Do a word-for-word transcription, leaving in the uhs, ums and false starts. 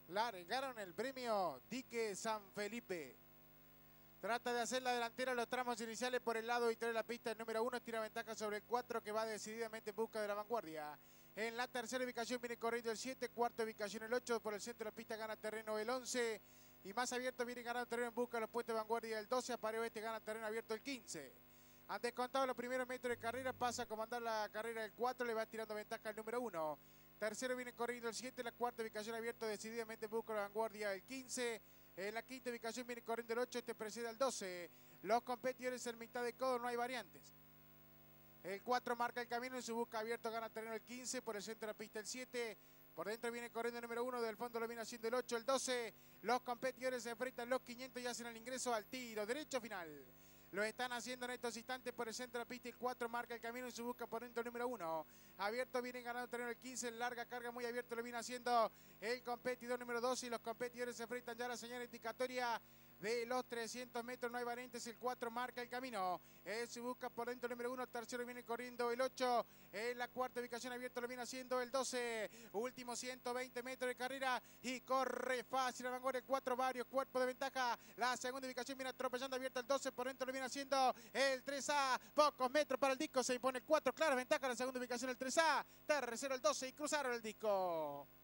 largaron el premio Dique San Felipe. Trata de hacer la delantera en los tramos iniciales por el lado y trae la pista el número uno. Tira ventaja sobre el cuatro que va decididamente en busca de la vanguardia. En la tercera ubicación viene corriendo el siete. Cuarta ubicación el ocho. Por el centro de la pista gana terreno el once. Y más abierto viene ganando terreno en busca de los puestos de vanguardia el doce. Apareo este gana terreno abierto el quince. Han descontado los primeros metros de carrera. Pasa a comandar la carrera el cuatro. Le va tirando ventaja el número uno. Tercero viene corriendo el siete. La cuarta ubicación abierto decididamente en busca de la vanguardia el quince. En la quinta ubicación viene corriendo el ocho, este precede al doce. Los competidores en mitad de codo, no hay variantes. El cuatro marca el camino en su busca abierto, gana terreno el quince. Por el centro de la pista el siete. Por dentro viene corriendo el número uno, del fondo lo viene haciendo el ocho, el doce. Los competidores se enfrentan los quinientos y hacen el ingreso al tiro derecho final. Lo están haciendo en estos instantes por el centro de la pista. El cuatro marca el camino en su busca por dentro el número uno. Abierto viene ganando terreno el quince. En larga carga muy abierto lo viene haciendo el competidor número doce. Y los competidores se enfrentan ya a la señal indicatoria de los trescientos metros. No hay variantes. El cuatro marca el camino. En su busca por dentro el número uno. Tercero viene corriendo el ocho. En la cuarta ubicación abierto lo viene haciendo el doce. Último ciento veinte metros de carrera. Y corre fácil a vanguardia el cuatro. Varios cuerpos de ventaja. La segunda ubicación viene atropellando abierta el doce. Por dentro lo viene haciendo el tres A. Pocos metros para el disco. Se impone el cuatro. Clara ventaja. La segunda ubicación el tres A. Tercero el doce. Y cruzaron el disco.